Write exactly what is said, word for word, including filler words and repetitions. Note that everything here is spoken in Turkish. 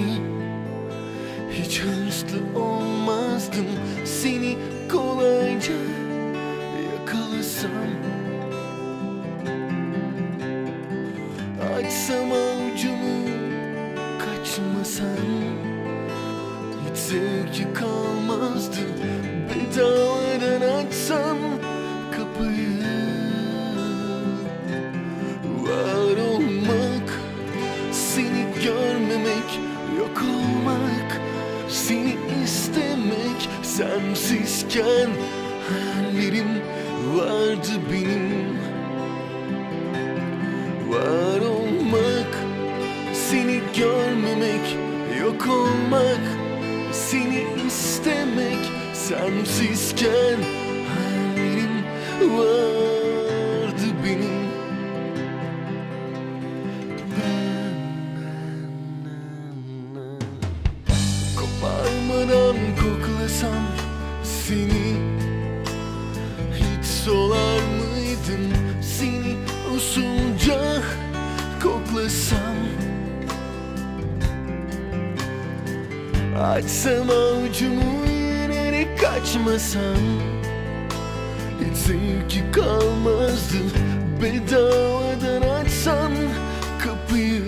Hiç hırslı olmazdım seni kolayca yakalasam. Açsam avucumu kaçmasan, hiç zevki kalmazdı bedavadan açsam kapıyı. Var olmak, seni görmemek, yok olmak, seni istemek. Sensizken hayallerim vardı benim. Var olmak, seni görmemek, yok olmak, seni istemek. Sensizken hayallerim vardı benim. Koparmadan koklasam seni, hiç solar mıydım seni usulca koklasam? Açsam avucumu yine de kaçmasam, hiç zevki kalmazdı bedavadan açsam kapıyı.